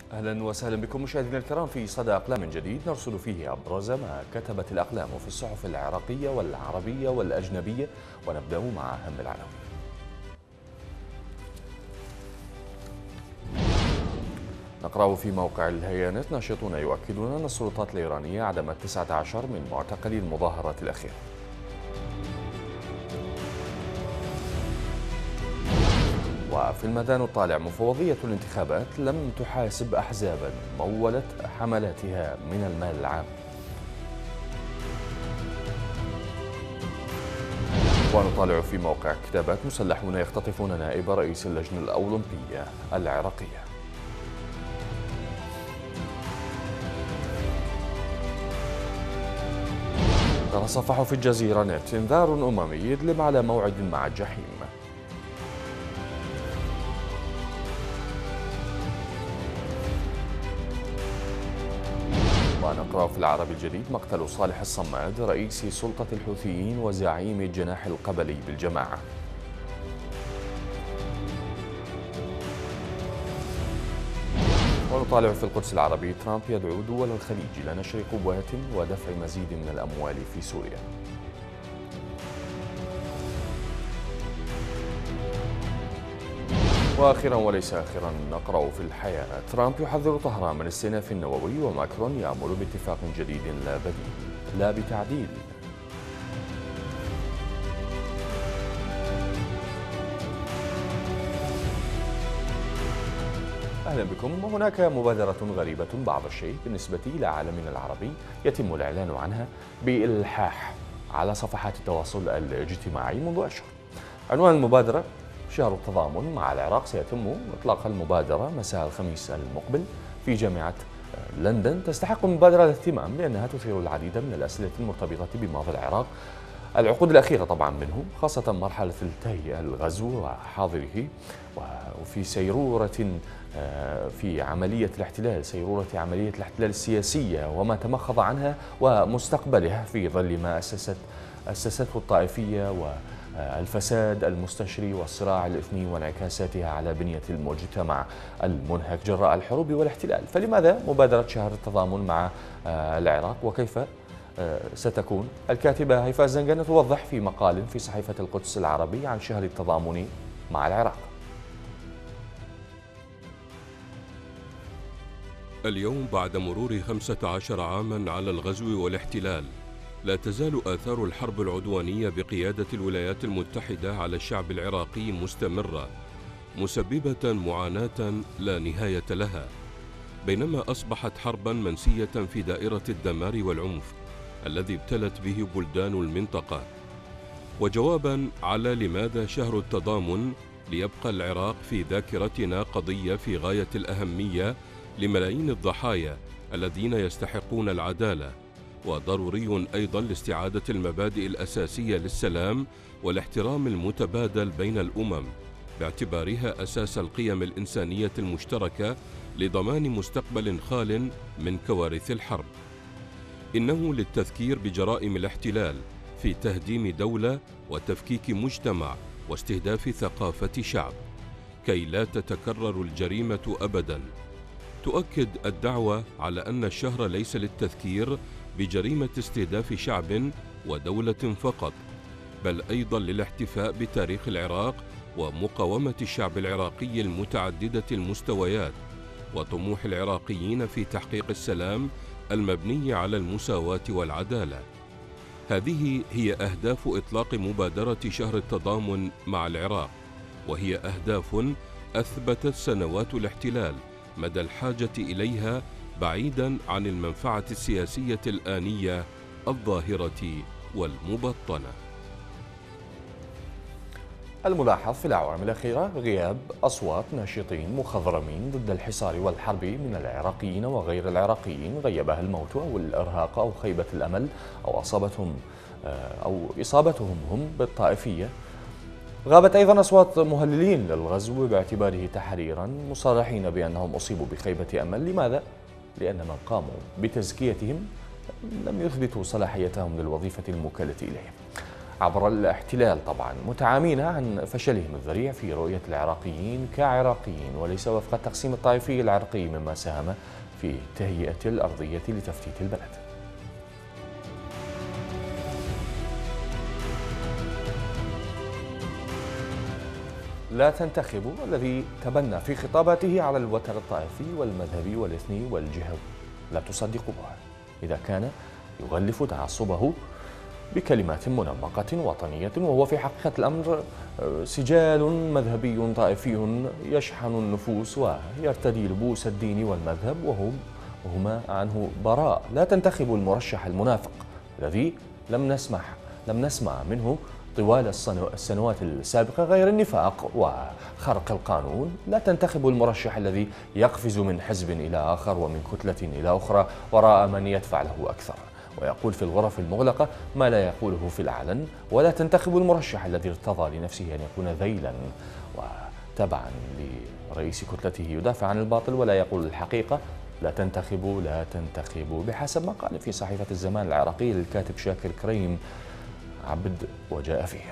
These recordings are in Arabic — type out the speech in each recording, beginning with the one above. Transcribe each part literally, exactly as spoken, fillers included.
أهلا وسهلا بكم مشاهدينا الكرام في صدى أقلام جديد نرصد فيه أبرز ما كتبت الأقلام في الصحف العراقية والعربية والأجنبية، ونبدأ مع أهم العناوين. نقرأ في موقع الهيانت: ناشطون يؤكدون أن السلطات الإيرانية أعدمت تسعة عشر من معتقلي المظاهرات الأخيرة. وفي الميدان الطالع: مفوضية الانتخابات لم تحاسب أحزابا مولت حملاتها من المال العام. ونطالع في موقع كتابات: مسلحون يختطفون نائب رئيس اللجنة الأولمبية العراقية. تصفح في الجزيرة نت: انذار أممي: إدلب على موعد مع الجحيم. ونقرأ في العربي الجديد: مقتل صالح الصماد رئيس سلطة الحوثيين وزعيم الجناح القبلي بالجماعة. ونطالع في القدس العربي: ترامب يدعو دول الخليج إلى نشر قوات ودفع مزيد من الأموال في سوريا. واخيرا وليس اخيرا نقرأ في الحياة: ترامب يحذر طهران من الاستئناف النووي، وماكرون يأمل باتفاق جديد لا بديل لا بتعديل. أهلا بكم. هناك مبادرة غريبة بعض الشيء بالنسبة إلى عالمنا العربي يتم الإعلان عنها بإلحاح على صفحات التواصل الاجتماعي منذ أشهر. عنوان المبادرة: شهر التضامن مع العراق. سيتم إطلاق المبادرة مساء الخميس المقبل في جامعة لندن. تستحق المبادرة الاهتمام لأنها تثير العديد من الأسئلة المرتبطة بماضي العراق العقود الأخيرة طبعا منه، خاصة مرحلة التهيئة الغزو وحاضره، وفي سيرورة في عملية الاحتلال سيرورة عملية الاحتلال السياسية وما تمخض عنها، ومستقبلها في ظل ما أسست أسسته الطائفية والفساد المستشري والصراع الإثني وانعكاساتها على بنية المجتمع المنهك جراء الحروب والاحتلال. فلماذا مبادرة شهر التضامن مع العراق، وكيف ستكون؟ الكاتبة هيفاء الزنقانة توضح في مقال في صحيفة القدس العربي عن شهر التضامن مع العراق. اليوم بعد مرور خمسة عشر عاما على الغزو والاحتلال، لا تزال آثار الحرب العدوانية بقيادة الولايات المتحدة على الشعب العراقي مستمرة، مسببة معاناة لا نهاية لها، بينما أصبحت حربا منسية في دائرة الدمار والعنف الذي ابتلت به بلدان المنطقة. وجوابا على لماذا شهر التضامن، ليبقى العراق في ذاكرتنا قضية في غاية الأهمية لملايين الضحايا الذين يستحقون العدالة، وضروري أيضا لاستعادة المبادئ الأساسية للسلام والاحترام المتبادل بين الأمم، باعتبارها أساس القيم الإنسانية المشتركة لضمان مستقبل خال من كوارث الحرب. إنه للتذكير بجرائم الاحتلال في تهديم دولة وتفكيك مجتمع واستهداف ثقافة شعب، كي لا تتكرر الجريمة أبداً. تؤكد الدعوة على أن الشهر ليس للتذكير بجريمة استهداف شعب ودولة فقط، بل أيضا للاحتفاء بتاريخ العراق ومقاومة الشعب العراقي المتعددة المستويات، وطموح العراقيين في تحقيق السلام المبني على المساواة والعدالة. هذه هي أهداف إطلاق مبادرة شهر التضامن مع العراق، وهي أهداف أثبتت سنوات الاحتلال مدى الحاجة إليها، بعيداً عن المنفعة السياسية الآنية الظاهرة والمبطنة. الملاحظ في الأعوام الأخيرة غياب أصوات ناشطين مخضرمين ضد الحصار والحرب من العراقيين وغير العراقيين غيبها الموت أو الإرهاق أو خيبة الأمل أو أصابتهم أو إصابتهم هم بالطائفية. غابت أيضا أصوات مهللين للغزو باعتباره تحريرا، مصرحين بأنهم أصيبوا بخيبة أمل. لماذا؟ لأن من قاموا بتزكيتهم لم يثبتوا صلاحيتهم للوظيفة الموكلة إليهم. عبر الاحتلال طبعا، متعامين عن فشلهم الذريع في رؤية العراقيين كعراقيين وليس وفق التقسيم الطائفي العرقي، مما ساهم في تهيئة الأرضية لتفتيت البلد. لا تنتخبوا الذي تبنى في خطاباته على الوتر الطائفي والمذهبي والإثني والجهوي، لا تصدقوا به إذا كان يغلف تعصبه بكلمات منمقة وطنية، وهو في حقيقة الأمر سجال مذهبي طائفي يشحن النفوس ويرتدي لبوس الدين والمذهب، وهم وهما عنه براء. لا تنتخبوا المرشح المنافق الذي لم نسمح لم نسمع منه طوال السنوات السابقة غير النفاق وخرق القانون. لا تنتخبوا المرشح الذي يقفز من حزب إلى آخر ومن كتلة إلى أخرى وراء من يدفع له أكثر ويقول في الغرف المغلقة ما لا يقوله في العلن. ولا تنتخبوا المرشح الذي ارتضى لنفسه أن يكون ذيلا وتبعا لرئيس كتلته يدافع عن الباطل ولا يقول الحقيقة. لا تنتخبوا لا تنتخبوا بحسب ما قال في صحيفة الزمان العراقية للكاتب شاكر كريم عبد وجاء فيه.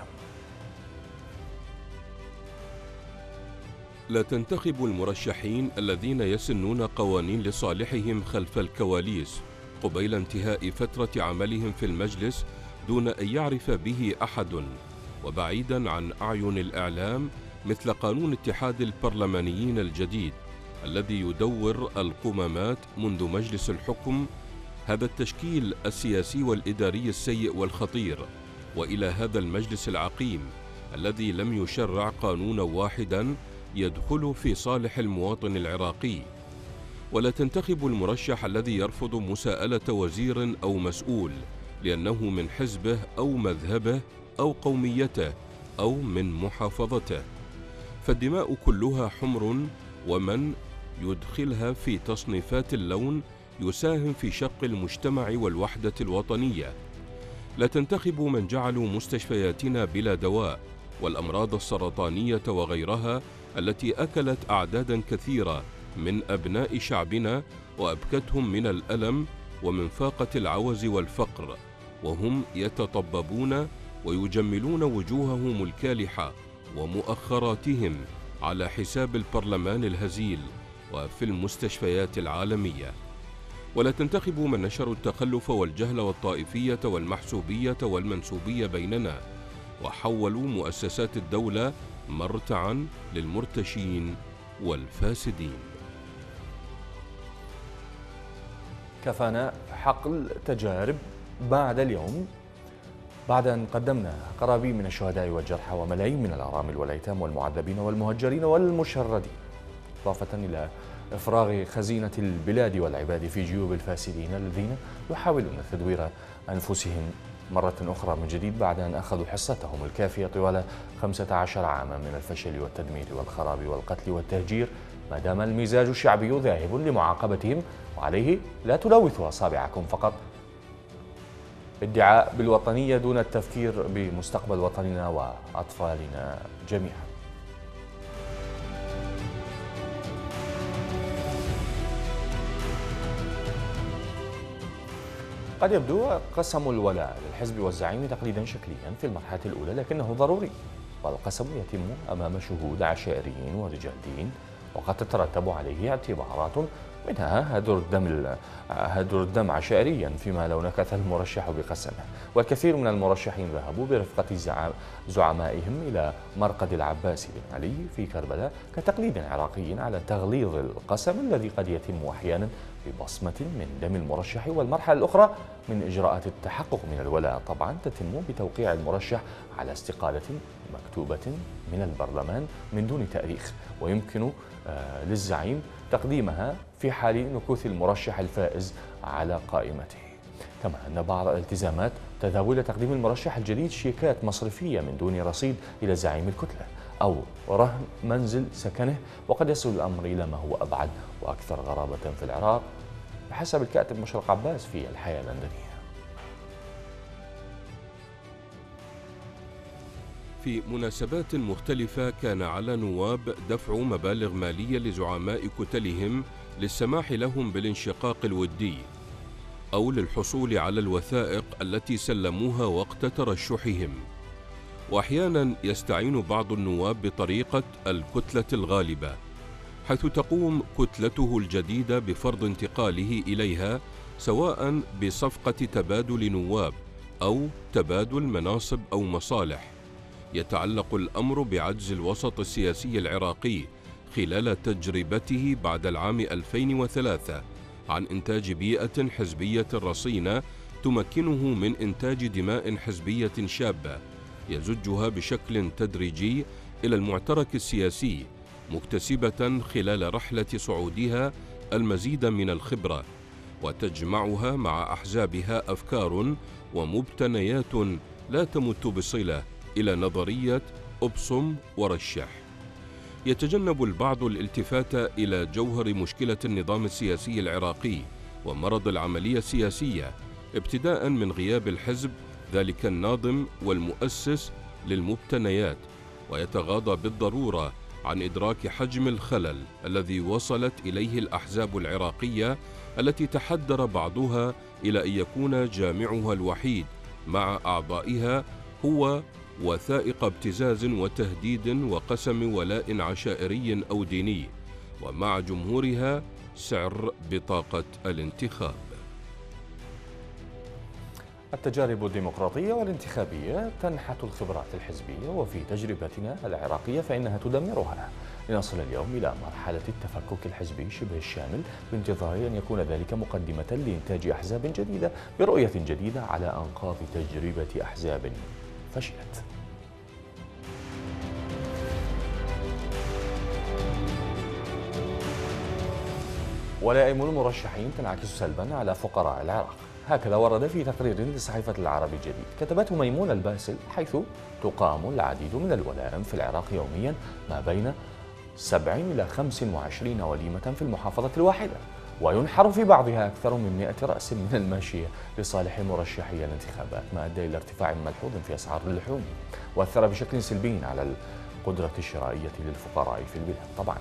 لا تنتخبوا المرشحين الذين يسنون قوانين لصالحهم خلف الكواليس قبيل انتهاء فترة عملهم في المجلس دون أن يعرف به أحد، وبعيدا عن أعين الإعلام، مثل قانون اتحاد البرلمانيين الجديد الذي يدور القمامات منذ مجلس الحكم، هذا التشكيل السياسي والإداري السيء والخطير، وإلى هذا المجلس العقيم الذي لم يشرع قانونا واحدا يدخل في صالح المواطن العراقي. ولا تنتخبوا المرشح الذي يرفض مساءلة وزير أو مسؤول لأنه من حزبه أو مذهبه أو قوميته أو من محافظته، فالدماء كلها حمر، ومن يدخلها في تصنيفات اللون يساهم في شق المجتمع والوحدة الوطنية. لا تنتخبوا من جعلوا مستشفياتنا بلا دواء والأمراض السرطانية وغيرها التي أكلت أعدادا كثيرة من أبناء شعبنا وأبكتهم من الألم ومن فاقة العوز والفقر، وهم يتطببون ويجملون وجوههم الكالحة ومؤخراتهم على حساب البرلمان الهزيل وفي المستشفيات العالمية. ولا تنتخبوا من نشروا التخلف والجهل والطائفية والمحسوبية والمنسوبية بيننا وحولوا مؤسسات الدولة مرتعا للمرتشين والفاسدين. كفانا حقل تجارب بعد اليوم، بعد أن قدمنا قرابين من الشهداء والجرحى وملايين من الأرامل والأيتام والمعذبين والمهجرين والمشردين، إضافة إلى إفراغ خزينة البلاد والعباد في جيوب الفاسدين الذين يحاولون تدوير أنفسهم مرة أخرى من جديد بعد أن أخذوا حصتهم الكافية طوال خمسة عشر عاما من الفشل والتدمير والخراب والقتل والتهجير. ما دام المزاج الشعبي ذاهب لمعاقبتهم، وعليه لا تلوثوا أصابعكم فقط ادعاء بالوطنية دون التفكير بمستقبل وطننا وأطفالنا جميعا. قد يبدو قسم الولاء للحزب والزعيم تقليدا شكليا في المرحلة الأولى، لكنه ضروري، والقسم يتم أمام شهود عشائريين ورجال دين، وقد تترتب عليه اعتبارات منها هدر الدم هدر الدم عشائريا فيما لو نكث المرشح بقسمه. والكثير من المرشحين ذهبوا برفقة زعمائهم إلى مرقد العباس بن علي في كربلاء كتقليد عراقي على تغليظ القسم الذي قد يتم أحيانا ببصمة من دم المرشح. والمرحلة الأخرى من إجراءات التحقق من الولاء طبعا تتم بتوقيع المرشح على استقالة مكتوبة من البرلمان من دون تأريخ، ويمكن للزعيم تقديمها في حال نكوث المرشح الفائز على قائمته. كما أن بعض الالتزامات تذهب إلى تقديم المرشح الجديد شيكات مصرفية من دون رصيد إلى زعيم الكتلة أو رهن منزل سكنه، وقد يصل الأمر إلى ما هو أبعد وأكثر غرابة في العراق بحسب الكاتب مشرق عباس في الحياة اللندنية. في مناسبات مختلفة كان على نواب دفع مبالغ مالية لزعماء كتلهم للسماح لهم بالانشقاق الودي أو للحصول على الوثائق التي سلموها وقت ترشحهم. وأحيانا يستعين بعض النواب بطريقة الكتلة الغالبة، حيث تقوم كتلته الجديدة بفرض انتقاله إليها، سواء بصفقة تبادل نواب أو تبادل مناصب أو مصالح. يتعلق الأمر بعجز الوسط السياسي العراقي خلال تجربته بعد العام ألفين وثلاثة عن إنتاج بيئة حزبية رصينة تمكنه من إنتاج دماء حزبية شابة يزجها بشكل تدريجي إلى المعترك السياسي، مكتسبة خلال رحلة صعودها المزيد من الخبرة، وتجمعها مع أحزابها أفكار ومبتنيات لا تمت بصلة إلى نظرية أبصم ورشح. يتجنب البعض الالتفات إلى جوهر مشكلة النظام السياسي العراقي ومرض العملية السياسية، ابتداء من غياب الحزب ذلك الناظم والمؤسس للمبتنيات، ويتغاضى بالضرورة عن إدراك حجم الخلل الذي وصلت إليه الأحزاب العراقية التي تحدر بعضها إلى أن يكون جامعها الوحيد مع أعضائها هو وثائق ابتزاز وتهديد وقسم ولاء عشائري أو ديني، ومع جمهورها سعر بطاقة الانتخاب. التجارب الديمقراطية والانتخابية تنحت الخبرات الحزبية، وفي تجربتنا العراقية فإنها تدمرها، لنصل اليوم إلى مرحلة التفكك الحزبي شبه الشامل، بانتظار أن يكون ذلك مقدمة لإنتاج أحزاب جديدة برؤية جديدة على أنقاض تجربة أحزاب فشلت. ولائم المرشحين تنعكس سلبا على فقراء العراق، هكذا ورد في تقرير لصحيفة العربي الجديد كتبته ميمونة الباسل، حيث تقام العديد من الولائم في العراق يوميا، ما بين سبعين إلى خمس وعشرين وليمة في المحافظة الواحدة، وينحر في بعضها أكثر من مئة رأس من الماشية لصالح مرشحي الانتخابات، ما أدى إلى ارتفاع ملحوظ في أسعار اللحوم، وأثر بشكل سلبي على القدرة الشرائية للفقراء في البلاد. طبعا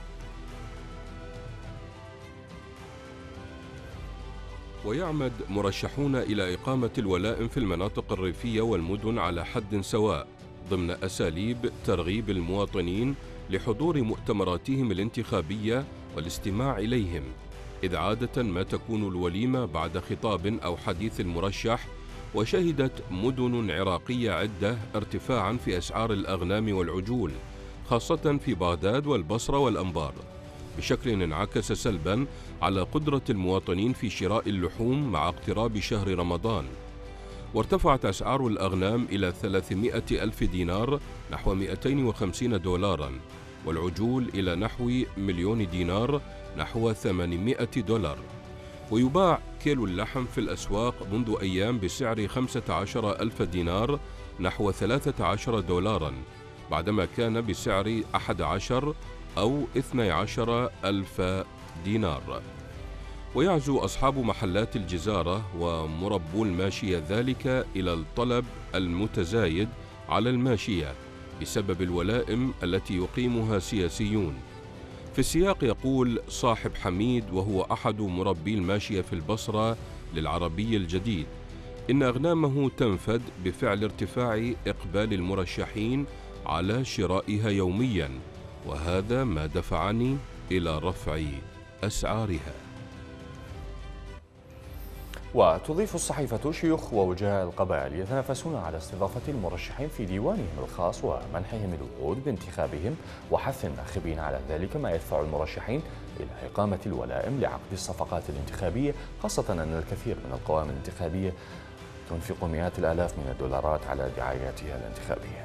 ويعمد مرشحون إلى إقامة الولائم في المناطق الريفية والمدن على حد سواء، ضمن أساليب ترغيب المواطنين لحضور مؤتمراتهم الانتخابية والاستماع إليهم، إذ عادة ما تكون الوليمة بعد خطاب أو حديث المرشح. وشهدت مدن عراقية عدة ارتفاعا في أسعار الأغنام والعجول، خاصة في بغداد والبصرة والأنبار، بشكل انعكس سلبا على قدرة المواطنين في شراء اللحوم مع اقتراب شهر رمضان. وارتفعت أسعار الأغنام إلى ثلاثمائة ألف دينار نحو مئتين وخمسين دولارا، والعجول إلى نحو مليون دينار نحو ثمانمائة دولار. ويباع كيلو اللحم في الأسواق منذ أيام بسعر خمسة عشر ألف دينار نحو ثلاثة عشر دولارا، بعدما كان بسعر أحد عشر أو اثني عشر ألف دينار. ويعزو أصحاب محلات الجزارة ومربو الماشية ذلك إلى الطلب المتزايد على الماشية بسبب الولائم التي يقيمها سياسيون. في السياق يقول صاحب حميد، وهو أحد مربي الماشية في البصرة للعربي الجديد، إن أغنامه تنفد بفعل ارتفاع إقبال المرشحين على شرائها يومياً، وهذا ما دفعني إلى رفع أسعارها. وتضيف الصحيفة شيوخ ووجهاء القبائل يتنافسون على استضافة المرشحين في ديوانهم الخاص ومنحهم الوعود بانتخابهم وحث الناخبين على ذلك، ما يدفع المرشحين إلى إقامة الولائم لعقد الصفقات الانتخابية، خاصة أن الكثير من القوائم الانتخابية تنفق مئات الآلاف من الدولارات على دعاياتها الانتخابية.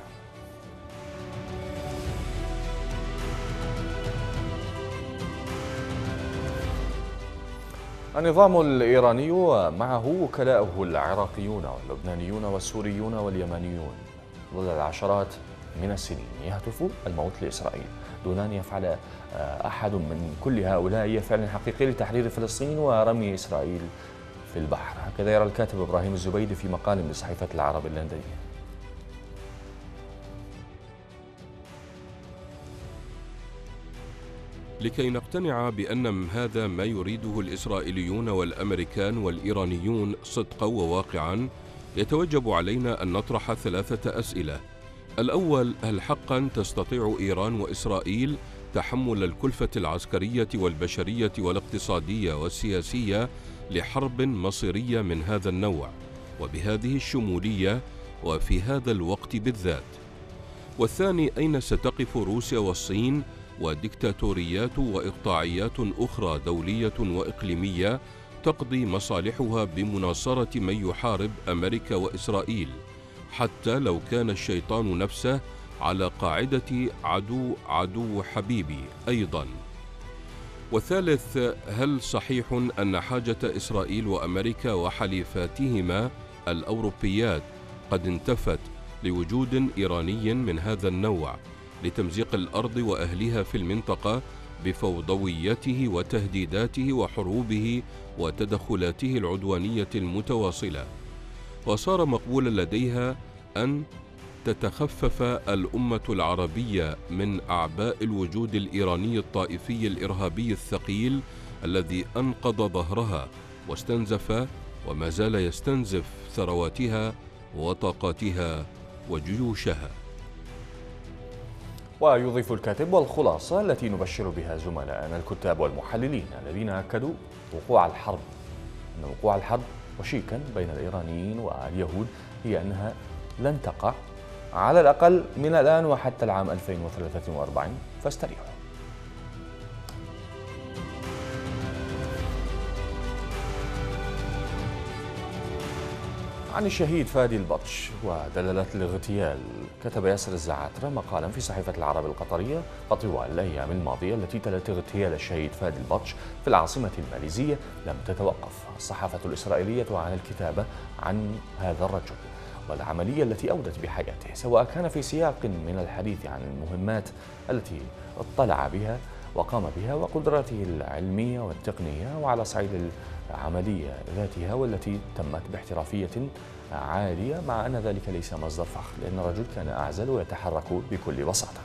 النظام الإيراني ومعه وكلاؤه العراقيون واللبنانيون والسوريون واليمنيون ظل العشرات من السنين يهتف الموت لإسرائيل دون أن يفعل أحد من كل هؤلاء أي فعل حقيقي لتحرير فلسطين ورمي إسرائيل في البحر. هكذا يرى الكاتب إبراهيم الزبيدي في مقال لصحيفة العرب اللندنية. لكي نقتنع بأن هذا ما يريده الإسرائيليون والأمريكان والإيرانيون صدقا وواقعا، يتوجب علينا أن نطرح ثلاثة أسئلة. الأول، هل حقا تستطيع إيران وإسرائيل تحمل الكلفة العسكرية والبشرية والاقتصادية والسياسية لحرب مصيرية من هذا النوع وبهذه الشمولية وفي هذا الوقت بالذات؟ والثاني، أين ستقف روسيا والصين وديكتاتوريات وإقطاعيات أخرى دولية وإقليمية تقضي مصالحها بمناصرة من يحارب أمريكا وإسرائيل، حتى لو كان الشيطان نفسه على قاعدة عدو عدو حبيبي أيضا؟ والثالث، هل صحيح أن حاجة إسرائيل وأمريكا وحليفاتهما الأوروبيات قد انتفت لوجود إيراني من هذا النوع لتمزيق الأرض وأهلها في المنطقة بفوضويته وتهديداته وحروبه وتدخلاته العدوانية المتواصلة، وصار مقبولا لديها أن تتخفف الأمة العربية من أعباء الوجود الإيراني الطائفي الإرهابي الثقيل الذي أنقض ظهرها واستنزف وما زال يستنزف ثرواتها وطاقاتها وجيوشها. ويضيف الكاتب: والخلاصة التي نبشر بها زملائنا الكتاب والمحللين الذين أكدوا وقوع الحرب أن وقوع الحرب وشيكا بين الإيرانيين واليهود هي أنها لن تقع على الأقل من الآن وحتى العام ألفين وثلاثة وأربعين، فاستريحوا. عن الشهيد فادي البطش ودلالات الاغتيال، كتب ياسر الزعاترة مقالا في صحيفة العرب القطرية طوال الأيام الماضية التي تلت اغتيال الشهيد فادي البطش في العاصمة الماليزية. لم تتوقف الصحافة الإسرائيلية عن الكتابة عن هذا الرجل والعملية التي أودت بحياته، سواء كان في سياق من الحديث عن المهمات التي اطلع بها وقام بها وقدراته العلمية والتقنية، وعلى صعيد العملية ذاتها والتي تمت باحترافية عالية، مع أن ذلك ليس مصدر فخر لأن الرجل كان أعزل ويتحرك بكل بساطة.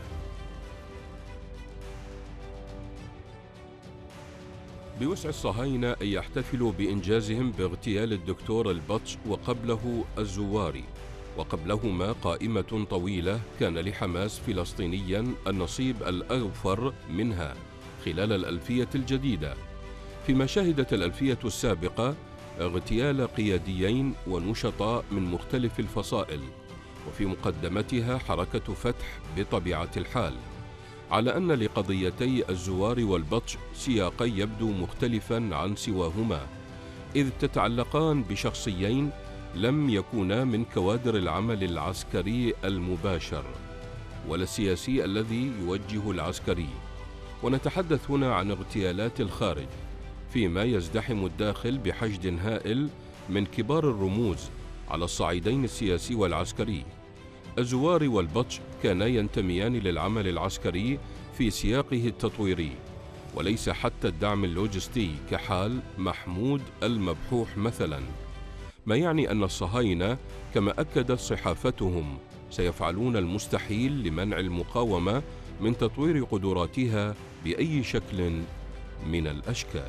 بوسع الصهاينة أن يحتفلوا بإنجازهم باغتيال الدكتور البطش وقبله الزواري، وقبلهما قائمة طويلة كان لحماس فلسطينيا النصيب الأوفر منها خلال الألفية الجديدة، فيما شهدت الألفية السابقة اغتيال قياديين ونشطاء من مختلف الفصائل، وفي مقدمتها حركة فتح بطبيعة الحال، على أن لقضيتي الزوار والبطش سياقا يبدو مختلفا عن سواهما، إذ تتعلقان بشخصيين لم يكونا من كوادر العمل العسكري المباشر ولا السياسي الذي يوجه العسكري. ونتحدث هنا عن اغتيالات الخارج، فيما يزدحم الداخل بحشد هائل من كبار الرموز على الصعيدين السياسي والعسكري. الزوار والبطش كانا ينتميان للعمل العسكري في سياقه التطويري، وليس حتى الدعم اللوجستي كحال محمود المبحوح مثلا، ما يعني أن الصهاينة كما أكدت صحافتهم سيفعلون المستحيل لمنع المقاومة من تطوير قدراتها بأي شكل من الأشكال.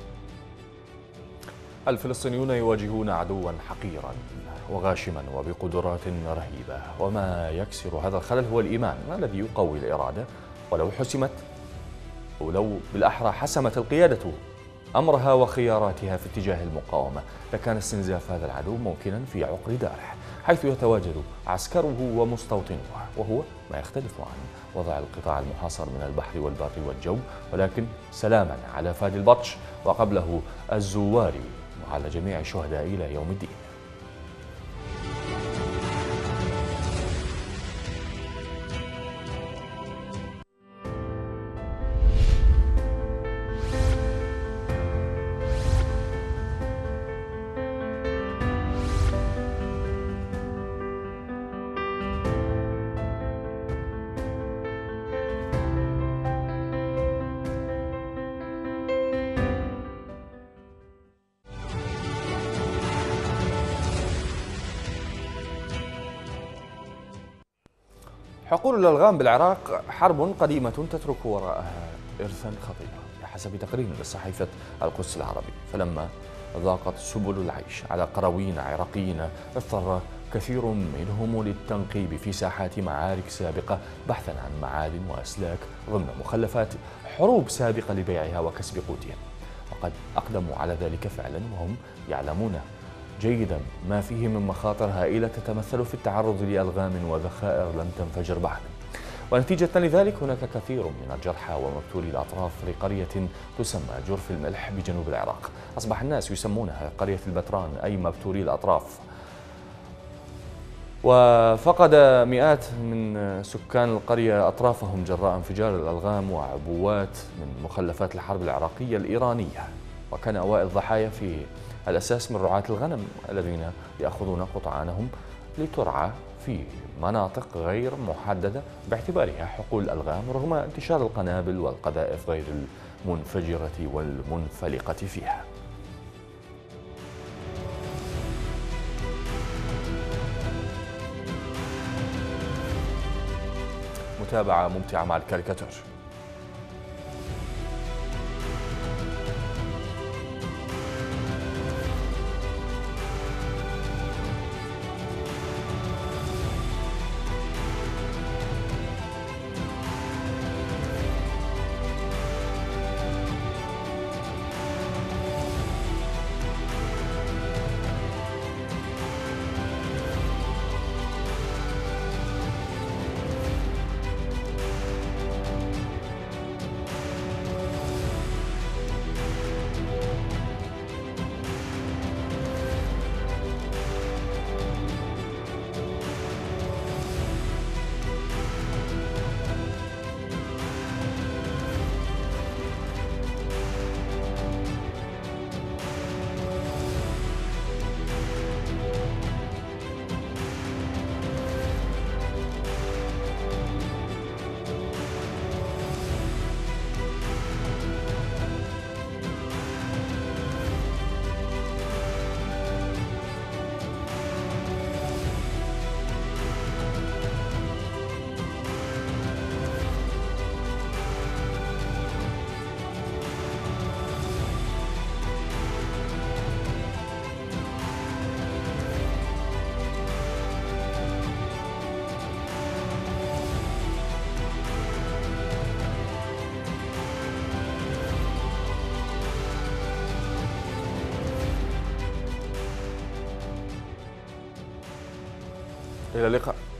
الفلسطينيون يواجهون عدوا حقيرا وغاشما وبقدرات رهيبة، وما يكسر هذا الخلل هو الإيمان الذي يقوي الإرادة. ولو حسمت ولو بالأحرى حسمت القيادة أمرها وخياراتها في اتجاه المقاومة، لكان استنزاف هذا العدو ممكنا في عقر داره، حيث يتواجد عسكره ومستوطنوه، وهو ما يختلف عن وضع القطاع المحاصر من البحر والبر والجو. ولكن سلاما على فادي البطش وقبله الزواري وعلى جميع الشهداء إلى يوم الدين. حقول الألغام بالعراق حرب قديمة تترك وراءها إرثا خطيرا، بحسب تقرير لصحيفة القدس العربي. فلما ضاقت سبل العيش على قرويين عراقيين، اضطر كثير منهم للتنقيب في ساحات معارك سابقة بحثا عن معادن وأسلاك ضمن مخلفات حروب سابقة لبيعها وكسب قوتهم، وقد أقدموا على ذلك فعلا وهم يعلمون جيدا ما فيه من مخاطر هائلة تتمثل في التعرض لألغام وذخائر لم تنفجر بعد. ونتيجة لذلك هناك كثير من الجرحى ومبتوري الأطراف لقرية تسمى جرف الملح بجنوب العراق. أصبح الناس يسمونها قرية البتران أي مبتوري الأطراف. وفقد مئات من سكان القرية أطرافهم جراء انفجار الألغام وعبوات من مخلفات الحرب العراقية الإيرانية. وكان أوائل الضحايا في الأساس من رعاة الغنم الذين يأخذون قطعانهم لترعى في مناطق غير محددة باعتبارها حقول الألغام رغم انتشار القنابل والقذائف غير المنفجرة والمنفلقة فيها. متابعة ممتعة مع الكاريكاتير. إلى اللقاء.